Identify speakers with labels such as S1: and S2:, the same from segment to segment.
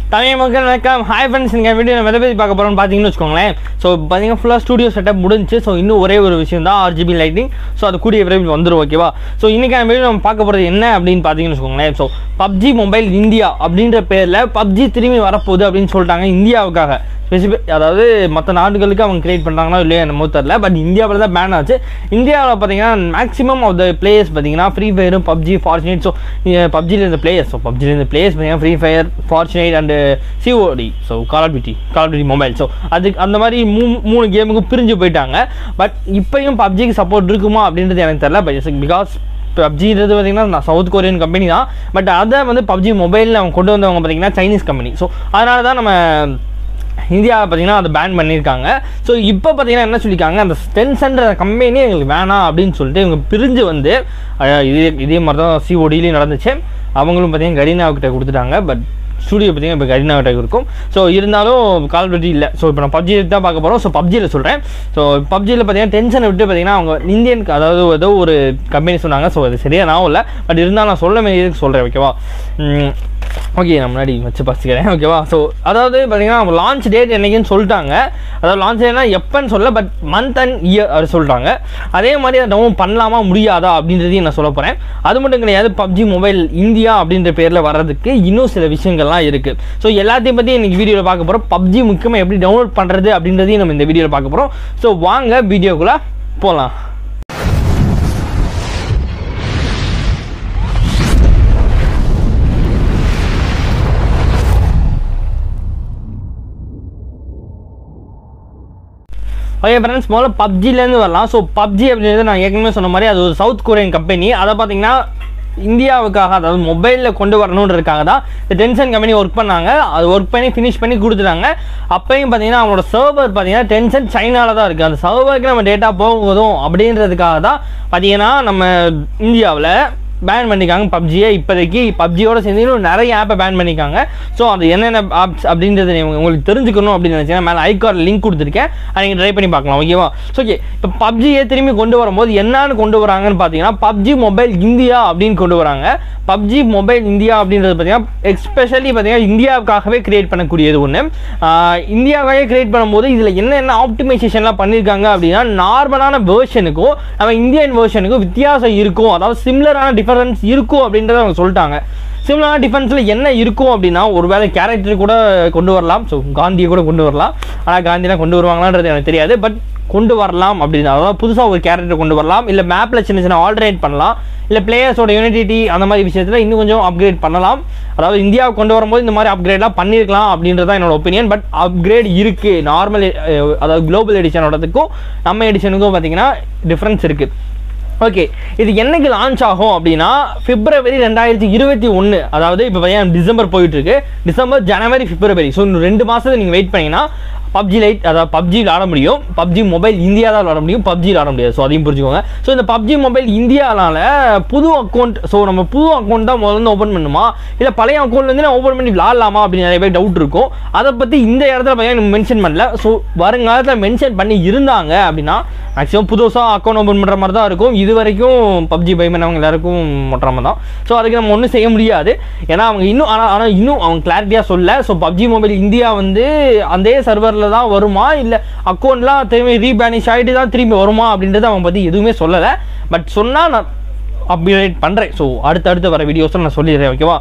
S1: தமிழ் மக்கள் வணக்கம். Hi friends, இந்த வீடியோ நம்ம எதை பற்றி பார்க்க போகிறோம்னு பார்த்தீங்கன்னு வச்சுக்கோங்களேன். ஸோ பார்த்தீங்கன்னா ஃபுல்லாக ஸ்டூடியோ செட்டப் முடிஞ்சு. ஸோ இன்னும் ஒரே ஒரு விஷயம் தான் RGB லைட்டிங். ஸோ அது கூடிய விரைவில் வந்துடும். ஓகேவா? ஸோ இன்றைக்கான வீடியோ நம்ம பார்க்க போகிறது என்ன அப்படின்னு பார்த்தீங்கன்னு வச்சுக்கோங்களேன். ஸோ PUBG மொபைல் இந்தியா அப்படின்ற பேரில் PUBG திரும்பி வரப்போகுது அப்படின்னு சொல்லிட்டாங்க. இந்தியாவுக்காக அதாவது மற்ற நாடுகளுக்கு அவங்க கிரியேட் பண்ணுறாங்கன்னா இல்லையா என்னமோ தெரியல. பட் இந்தியாவில் தான் பேன் ஆச்சு. இந்தியாவில் பார்த்தீங்கன்னா மேக்ஸிமம் ஆஃப் த பிளேயர்ஸ் பார்த்தீங்கன்னா ஃப்ரீ ஃபயரும் PUBG, ஃபார்ச்சுனேட். ஸோ PUBGயில் இருந்த பிளேயர்ஸ் பார்த்தீங்கன்னா free fire, fortunate and COD. So call of duty mobile. So அதுக்கு அந்த மாதிரி மூணு கேமுக்கும் பிரிஞ்சு போயிட்டாங்க. பட் இப்போயும் PUBGக்கு சப்போர்ட் இருக்குமா அப்படின்றது எனக்கு தெரியல. பிகாஸ் PUBGன்றது பார்த்தீங்கன்னா சவுத் கொரியன் கம்பெனி தான். பட் அதை வந்து PUBG மொபைலில் அவங்க கொண்டு வந்தவங்க பார்த்தீங்கன்னா சைனீஸ் கம்பெனி. ஸோ அதனால தான் நம்ம இந்தியாவில் பார்த்தீங்கன்னா அதை பேன் பண்ணியிருக்காங்க. ஸோ இப்போ பார்த்தீங்கன்னா என்ன சொல்லியிருக்காங்க, அந்த டென்சன்ற கம்பெனி எங்களுக்கு வேணாம் அப்படின்னு சொல்லிட்டு இவங்க பிரிஞ்சு வந்து இதே மாதிரி தான் CODலையும் நடந்துச்சு. அவங்களும் பார்த்தீங்கன்னா கரீனாவுக்கிட்ட கொடுத்துட்டாங்க. பட் ஸ்டூடியோ பார்த்தீங்கன்னா இப்போ கரீனாவிட்ட இருக்கும். ஸோ இருந்தாலும் கால் ஆஃப் டியூட்டி இல்லை. ஸோ இப்போ நான் PUBG தான் பார்க்க போகிறோம். ஸோ PUBGயில் சொல்கிறேன். ஸோ PUBGயில் பார்த்தீங்கன்னா டென்ஷனை விட்டு பார்த்தீங்கன்னா அவங்க இந்தியன் அதாவது ஏதோ ஒரு கம்பெனி சொன்னாங்க. ஸோ அது சரியாக நான் இல்லை. பட் இருந்தாலும் நான் சொல்ல வேண்டியதுக்கு சொல்கிறேன். ஓகேவா? ஓகே, நான் முன்னாடி வச்சு பார்த்துக்கிறேன். ஓகேவா? ஸோ அதாவது பார்த்தீங்கன்னா அவங்க லான்ச் டேட் என்னைக்குன்னு சொல்லிட்டாங்க. அதாவது லான்ச் டேட்னா எப்போன்னு சொல்ல, பட் மந்த் அண்ட் இயர் அது சொல்லிட்டாங்க. அதே மாதிரி அதை டவுன்லோட் பண்ணலாமா முடியாதா அப்படின்றதையும் நான் சொல்ல போகிறேன். அது மட்டும் கிடையாது, PUBG மொபைல் இந்தியா அப்படின்ற பேரில் வர்றதுக்கு இன்னும் சில விஷயங்கள்லாம் இருக்குது. ஸோ எல்லாத்தையும் பற்றி இன்றைக்கி வீடியோவில் பார்க்க போகிறோம். PUBG முக்கியமாக எப்படி டவுன்லோட் பண்ணுறது அப்படின்றதையும் நம்ம இந்த வீடியோவில் பார்க்க போகிறோம். ஸோ வாங்க வீடியோக்குள்ளே போகலாம். ஓகே ஃப்ரெண்ட்ஸ், முதல்ல PUBGலேருந்து வரலாம். ஸோ PUBG அப்படின்றது நான் ஏற்கனவே சொன்ன மாதிரி அது ஒரு சவுத் கொரியன் கம்பெனி. அதை பார்த்தீங்கன்னா இந்தியாவுக்காக அதாவது மொபைலில் கொண்டு வரணுன்றதுக்காக தான் இந்த டென்சன் கம்பெனி ஒர்க் பண்ணாங்க. அது ஒர்க் பண்ணி ஃபினிஷ் பண்ணி கொடுத்துட்டாங்க. அப்பையும் பார்த்தீங்கன்னா அவங்களோட சர்வர் பார்த்தீங்கன்னா டென்சன் சைனாவில் தான் இருக்குது. அந்த சர்வருக்கு நம்ம டேட்டா போகுதும் அப்படின்றதுக்காக தான் பார்த்தீங்கன்னா நம்ம இந்தியாவில் பேன் பண்ணிக்காங்க PUBGயை. இப்போதைக்கு PUBGயோட சேர்ந்து இன்னும் நிறைய ஆப்பை பேன் பண்ணிக்காங்க. ஸோ அது என்னென்ன ஆப்ஸ் அப்படின்றது உங்களுக்கு தெரிஞ்சுக்கணும் அப்படின்னு நினச்சிங்கன்னா மேலே ஐகார்ட் லிங்க் கொடுத்துருக்கேன். அதை நீங்கள் ட்ரை பண்ணி பார்க்கலாம். ஓகேவா? ஸோ ஓகே, இப்போ PUBGயை திரும்பி கொண்டு வரும்போது என்னன்னு கொண்டு வராங்கன்னு பார்த்தீங்கன்னா PUBG மொபைல் இந்தியா அப்படின்னு கொண்டு வராங்க. PUBG மொபைல் இந்தியா அப்படின்றது பார்த்தீங்கன்னா எஸ்பெஷலி பார்த்தீங்கன்னா இந்தியாவுக்காகவே கிரியேட் பண்ணக்கூடியது ஒன்று. இந்தியாவுக்காகவே கிரியேட் பண்ணும்போது இதில் என்னென்ன ஆப்டிமைசேஷன்லாம் பண்ணியிருக்காங்க அப்படின்னா நார்மலான வேர்ஷனுக்கும் நம்ம இந்தியன் வேர்ஷனுக்கும் வித்தியாசம் இருக்கும். அதாவது சிமிலரான டிஃபரன்ஸ் இருக்கும் அப்படின்றத அவங்க சொல்லிட்டாங்க. சிமிலரான டிஃபரன்ஸில் என்ன இருக்கும் அப்படின்னா ஒருவேளை கேரக்டர் கூட கொண்டு வரலாம். ஸோ காந்தியை கூட கொண்டு வரலாம். ஆனால் காந்தியெலாம் கொண்டு வருவாங்களான்றது எனக்கு தெரியாது. பட் கொண்டு வரலாம் அப்படின்னா அதாவது புதுசாக ஒரு கேரக்டர் கொண்டு வரலாம். இல்லை மேப்பில் சின்ன சின்ன ஆல்டர்னேட் பண்ணலாம். இல்லை பிளேயர்ஸோட யூனிட்டி அந்த மாதிரி விஷயத்தில் இன்னும் கொஞ்சம் அப்கிரேட் பண்ணலாம். அதாவது இந்தியாவுக்கு கொண்டு வரும்போது இந்த மாதிரி அப்கிரேட்லாம் பண்ணியிருக்கலாம் அப்படின்றது தான் என்னோட ஒப்பீனியன். பட் அப்கிரேட் இருக்குது. நார்மல் அதாவது குளோபல் எடிஷனோடதுக்கும் நம்ம எடிஷனுக்கும் பார்த்தீங்கன்னா டிஃப்ரென்ஸ் இருக்குது. ஓகே, இது என்னைக்கு லான்ச் ஆகும் அப்படின்னா February 2021. அதாவது இப்போ பார்த்தீங்கன்னா டிசம்பர் போயிட்டுருக்கு. டிசம்பர், ஜனவரி, February. ஸோ இன்னும் 2 மாதத்துக்கு நீங்கள் வெயிட் பண்ணிங்கன்னா PUBG லைட் அதாவது PUBG விளாட முடியும். PUBG மொபைல் இந்தியா தான் விளாட முடியும். PUBG விளாட முடியாது. ஸோ அதையும் புரிஞ்சுக்கோங்க. ஸோ இந்த PUBG மொபைல் இந்தியாவில் புது அக்கௌண்ட். ஸோ நம்ம புது அக்கௌண்ட் தான் முதல்ல ஓப்பன் பண்ணுமா இல்லை பழைய அக்கௌண்ட்லேருந்து நான் ஓப்பன் பண்ணி விளாடலாமா அப்படின்னு நிறைய பேர் டவுட் இருக்கும். அதை பற்றி இந்த இடத்துல பார்த்தீங்கன்னா மென்ஷன் பண்ணல. ஸோ வருங்காலத்தில் மென்ஷன் பண்ணி இருந்தாங்க அப்படின்னா மேக்ஸிமம் புதுசாக அக்கௌண்ட் ஓப்பன் பண்ணுற மாதிரி தான் இருக்கும். இது வரைக்கும் PUBG பை பண்ணவங்க எல்லாருக்கும் மொட்டுற மாதிரி தான். ஸோ அதுக்கு நம்ம ஒன்றும் செய்ய முடியாது. ஏன்னா அவங்க இன்னும் ஆனால் இன்னும் அவங்க கிளாரிட்டியாக சொல்ல. ஸோ PUBG மொபைல் இந்தியா வந்து அதே சர்வர் தான் வருமா இல்லை அக்கௌண்ட்லாம் திரும்பி ரீபேனிஷ் ஆகிட்டு தான் திரும்பி வருமா அப்படின்றத அவன் பற்றி எதுவுமே சொல்லலை. பட் சொன்னால் நான் அப்கிரேட் பண்ணுறேன். ஸோ அடுத்தடுத்து வர வீடியோஸில் நான் சொல்லிடுறேன். ஓகேவா?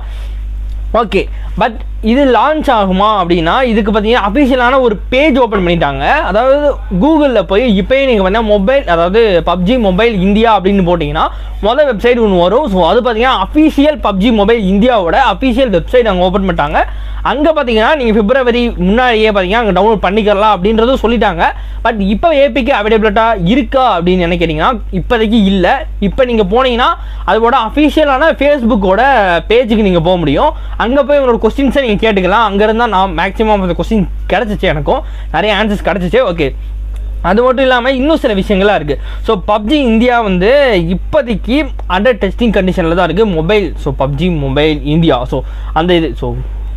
S1: ஓகே, பட் இது லான்ச் ஆகுமா அப்படின்னா இதுக்கு பார்த்தீங்கன்னா அஃபிஷியலான ஒரு பேஜ் ஓப்பன் பண்ணிட்டாங்க. அதாவது கூகுளில் போய் இப்போயே நீங்கள் பார்த்தீங்கன்னா மொபைல் அதாவது PUBG மொபைல் இந்தியா அப்படின்னு போட்டிங்கன்னா மொதல் வெப்சைட் ஒன்று வரும். ஸோ அது பார்த்தீங்கன்னா அஃபிஷியல் PUBG மொபைல் இந்தியாவோட அஃபிஷியல் வெப்சைட் அங்கே ஓப்பன் பண்ணிட்டாங்க. அங்கே பார்த்தீங்கன்னா நீங்கள் February முன்னாடியே பார்த்தீங்கன்னா அங்கே டவுன்லோட் பண்ணிக்கலாம் அப்படின்றதும் சொல்லிட்டாங்க. பட் இப்போ ஏபிக்கு அவைலபிலிட்டாக இருக்கா அப்படின்னு நினைக்கிறீங்கன்னா இப்போதைக்கு இல்லை. இப்போ நீங்கள் போனீங்கன்னா அதோட அஃபிஷியலான ஃபேஸ்புக்கோட பேஜுக்கு நீங்கள் போக முடியும். அங்கே போய் உங்களோட கொஸ்டின்ஸை நீங்கள் கேட்டுக்கலாம். அங்கேருந்து தான் நான் மேக்ஸிமம் அந்த கொஸ்டின் கிடச்சிச்சு. எனக்கும் நிறைய ஆன்சர்ஸ் கிடச்சிச்சு. ஓகே, அது மட்டும் இல்லாமல் இன்னும் சில விஷயங்கள்லாம் இருக்குது. ஸோ PUBG இந்தியா வந்து இப்போதைக்கு அண்டர் டெஸ்டிங் கண்டிஷனில் தான் இருக்குது mobile. So PUBG mobile India so அந்த இது ஸோ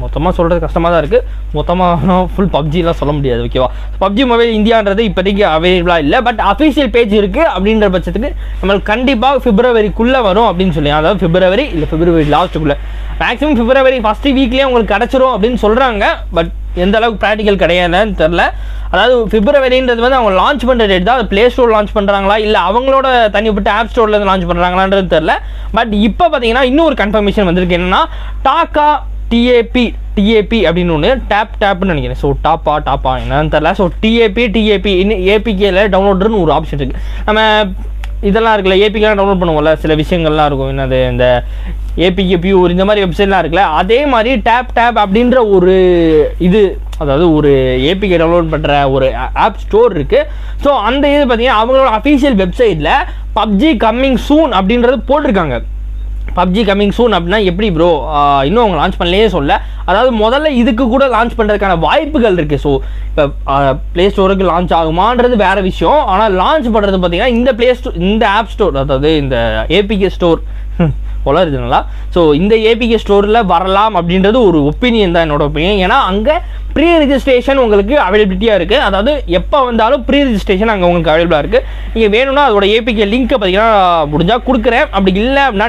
S1: மொத்தமாக சொல்கிறது கஷ்டமாக தான் இருக்குது. மொத்தமாக ஃபுல் பப்ஜிலாம் சொல்ல முடியாது. ஓகேவா, பப்ஜி மொபைல் இந்தியான்றது இப்போதைக்கு அவைலபிளாக இல்லை. பட் அஃபீஷியல் பேஜ் இருக்குது அப்படின்ற பட்சத்துக்கு நம்மளுக்கு கண்டிப்பாக பிப்ரவரிக்குள்ளே வரும் அப்படின்னு சொல்லி, அதாவது பிப்ரவரி இல்லை பிப்ரவரி லாஸ்ட்டுக்குள்ளே, மேக்ஸிமம் பிப்ரவரி ஃபஸ்ட்டு வீக்லேயே உங்களுக்கு கிடச்சிரும் அப்படின்னு சொல்கிறாங்க. பட் எந்த அளவுக்கு ப்ராக்டிக்கல் கிடையாதுன்னு தெரில. அதாவது பிப்ரவரின்றது வந்து அவங்க லான்ச் பண்ணுற டேட் தான். ப்ளே ஸ்டோர் லான்ச் பண்ணுறாங்களா இல்லை அவங்களோட தனிப்பட்ட ஆப் ஸ்டோர்லேருந்து லான்ச் பண்ணுறாங்களான்றது தெரில. பட் இப்போ பார்த்தீங்கன்னா இன்னொரு கன்ஃபர்மேஷன் வந்திருக்கு. என்னென்னா டாக்கா டிஏபி அப்படின்னு ஒன்று டேப்னு நினைக்கிறேன். ஸோ டாப்பா என்னன்னு தெரில. ஸோ டிஏபி இன்னும் ஏபிகேல டவுன்லோடுன்னு ஒரு ஆப்ஷன் இருக்குது. நம்ம இதெல்லாம் இருக்குல்ல, ஏபிகேலாம் டவுன்லோட் பண்ணுவோம்ல, சில விஷயங்கள்லாம் இருக்கும். என்னது இந்த ஏபிகே பியூர் இந்த மாதிரி வெப்சைட்லாம் இருக்குல்ல, அதே மாதிரி டேப் அப்படின்ற ஒரு இது, அதாவது ஒரு ஏபிகே டவுன்லோட் பண்ணுற ஒரு ஆப் ஸ்டோர் இருக்குது. ஸோ அந்த இது பார்த்தீங்கன்னா அவங்களோட அஃபீஷியல் வெப்சைட்டில் பப்ஜி கம்மிங் சூன் அப்படின்றது போட்டிருக்காங்க. பப்ஜி கம்மிங் சூன் அப்படின்னா எப்படி ப்ரோ, இன்னும் அவங்க லான்ச் பண்ணலையே சொல்ல. அதாவது முதல்ல இதுக்கு கூட லான்ச் பண்ணுறதுக்கான வாய்ப்புகள் இருக்குது. ஸோ இப்போ ப்ளே ஸ்டோருக்கு லான்ச் ஆகுமான்றது வேறு விஷயம். ஆனால் லான்ச் பண்ணுறது பார்த்தீங்கன்னா இந்த ஆப் ஸ்டோர், அதாவது இந்த ஏபிகே ஸ்டோர் வளருதுங்களா. ஸோ இந்த ஏபிகே ஸ்டோரில் வரலாம் அப்படின்றது ஒரு ஒப்பீனியன் தான், என்னோட ஒப்பீனியன். ஏன்னா அங்கே ப்ரீ ரெஜிஸ்ட்ரேஷன் உங்களுக்கு அவைலபிலிட்டியாக இருக்குது. அதாவது எப்போ வந்தாலும் ப்ரீ ரெஜிஸ்ட்ரேஷன் அங்கே உங்களுக்கு அவைலபிளாக இருக்குது. நீங்கள் வேணும்னா அதோட ஏபிகே லிங்க்கை பார்த்தீங்கன்னா முடிஞ்சால் கொடுக்குறேன். அப்படி இல்லை அப்படின்னா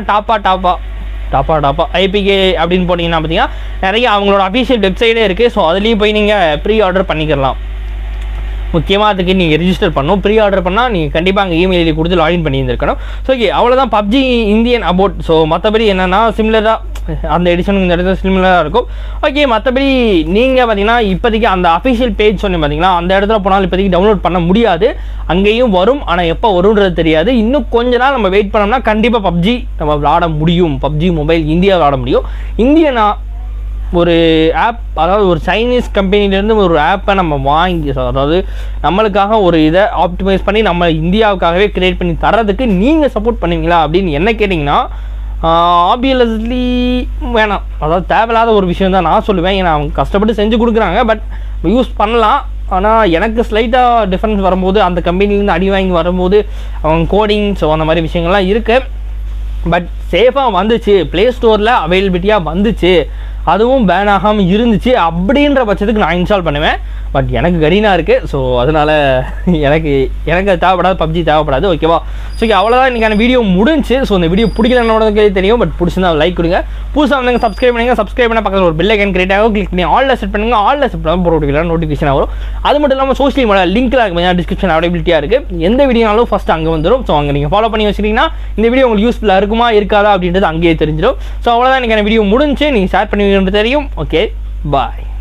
S1: டாப்பா ஐபிகே அப்படின்னு போட்டிங்கன்னா பார்த்தீங்கன்னா நிறைய அவங்களோட அஃபீஷியல் வெப்சைட்டே இருக்குது. ஸோ அதுலேயும் போய் நீங்கள் ப்ரீ ஆர்டர் பண்ணிக்கலாம். முக்கியமாக அதுக்கு நீங்கள் ரெஜிஸ்டர் பண்ணணும். ப்ரீ ஆர்டர் பண்ணால் நீங்கள் கண்டிப்பாக அங்கே இமெயில் ஐடி கொடுத்து லாகின் பண்ணியிருந்துருக்கணும். ஸோ ஓகே, அவ்வளோதான் பப்ஜி இந்தியன் அபவுட். ஸோ மற்றபடி என்னென்னா சிமிலராக அந்த எடிஷனுக்கு இந்த இடத்துல சிமிலராக இருக்கும். ஓகே, மற்றபடி நீங்கள் பார்த்தீங்கன்னா இப்போதைக்கு அந்த அஃபிஷியல் பேஜ் சொன்னேன் பார்த்தீங்களா, அந்த இடத்துல போனாலும் இப்போதைக்கு டவுன்லோட் பண்ண முடியாது. அங்கேயும் வரும், ஆனால் எப்போ வரும்ன்றது தெரியாது. இன்னும் கொஞ்ச நாள் நம்ம வெயிட் பண்ணோம்னா கண்டிப்பாக பப்ஜி நம்ம விளாட முடியும். பப்ஜி மொபைல் இந்தியா விளாட முடியும். இந்தியனா ஒரு ஆப், அதாவது ஒரு சைனீஸ் கம்பெனிலேருந்து ஒரு ஆப்பை நம்ம வாங்கி, அதாவது நம்மளுக்காக ஒரு இதை ஆப்டிமைஸ் பண்ணி நம்ம இந்தியாவுக்காகவே கிரியேட் பண்ணி தரதுக்கு நீங்கள் சப்போர்ட் பண்ணுவீங்களா அப்படின்னு என்ன கேட்டிங்கன்னா, ஆப்வியஸ்லி வேணாம். அதாவது தேவையில்லாத ஒரு விஷயம் தான் நான் சொல்லுவேன். ஏன்னா அவங்க கஷ்டப்பட்டு செஞ்சு கொடுக்குறாங்க, பட் யூஸ் பண்ணலாம். ஆனால் எனக்கு ஸ்லைட்டாக டிஃப்ரென்ஸ் வரும்போது, அந்த கம்பெனிலேருந்து அடி வாங்கி வரும்போது அவங்க கோடிங், ஸோ அந்த மாதிரி விஷயங்கள்லாம் இருக்குது. பட் சேஃபாக வந்துச்சு, ப்ளே ஸ்டோரில் அவைலபிலிட்டியாக வந்துச்சு, அதுவும் பேன் ஆகாமல் இருந்துச்சு அப்படின்ற பட்சத்துக்கு நான் இன்ஸ்டால் பண்ணுவேன். பட் எனக்கு கரீனா இருக்குது. ஸோ அதனால் எனக்கு அது தேவைப்படாது, பப்ஜி தேவைப்படாது. ஓகேவா, ஸோ ஓகே, அவ்வளோதான் இன்றைக்கான வீடியோ முடிஞ்சு. ஸோ இந்த வீடியோ பிடிக்கலன்னோட தெரியும், பட் பிடிச்சிருந்தா லைக் கொடுங்க. புதுசாக வந்து சப்ஸ்கிரைப் பண்ணுங்கள். சப்ஸ்கிரைப் பண்ண பக்கத்தில் ஒரு பெல் ஐக்கன் கிரியேட் ஆகும், கிளிக் பண்ணி ஆல்ல செட் பண்ணுங்கள். ஆல்ல செட் பண்ணால் போட்டு நோட்டிஃபிகேஷன் வரும். அது மட்டும் இல்லாமல் சோஷியல் மீடியா லிங்க்கில் கொஞ்சம் டிஸ்கிரிப்ஷன் அவைலபிலிட்டியாக இருக்குது. எந்த வீடியோனாலும் ஃபஸ்ட்டு அங்கே வந்துடும். ஸோ அங்கே நீங்கள் ஃபாலோ பண்ணி வச்சிட்டிங்கன்னா இந்த வீடியோ உங்களுக்கு யூஸ்ஃபுல்லாக இருக்குமா இருக்காதா அப்படின்றது அங்கேயே தெரிஞ்சிடும். ஸோ அவ்வளோதான் இன்றைக்கான வீடியோ முடிஞ்சு. நீங்கள் ஷேர் பண்ணி தெரியும். ஓகே, பாய்.